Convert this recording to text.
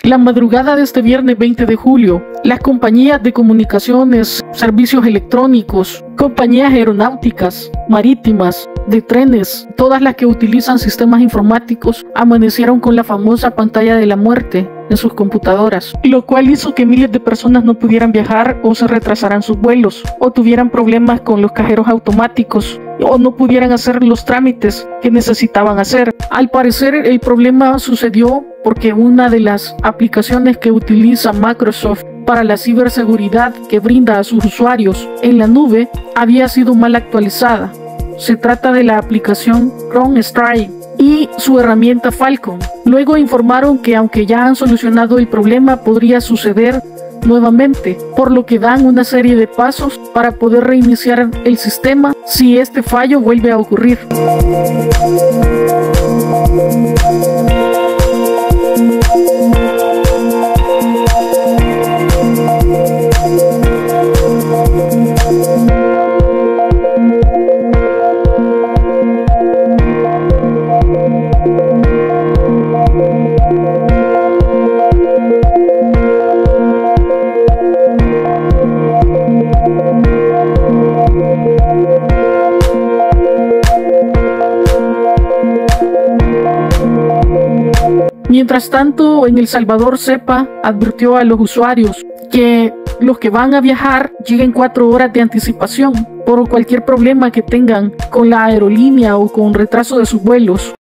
La madrugada de este viernes 20 de julio, las compañías de comunicaciones, servicios electrónicos, compañías aeronáuticas, marítimas, de trenes, todas las que utilizan sistemas informáticos, amanecieron con la famosa pantalla de la muerte en sus computadoras, lo cual hizo que miles de personas no pudieran viajar o se retrasaran sus vuelos, o tuvieran problemas con los cajeros automáticos, o no pudieran hacer los trámites que necesitaban hacer. Al parecer el problema sucedió porque una de las aplicaciones que utiliza Microsoft para la ciberseguridad que brinda a sus usuarios en la nube había sido mal actualizada. Se trata de la aplicación Chrome Strike y su herramienta Falcon. Luego informaron que aunque ya han solucionado el problema, podría suceder nuevamente, por lo que dan una serie de pasos para poder reiniciar el sistema si este fallo vuelve a ocurrir. Mientras tanto, en El Salvador, CEPA advirtió a los usuarios que los que van a viajar lleguen 4 horas de anticipación por cualquier problema que tengan con la aerolínea o con retraso de sus vuelos.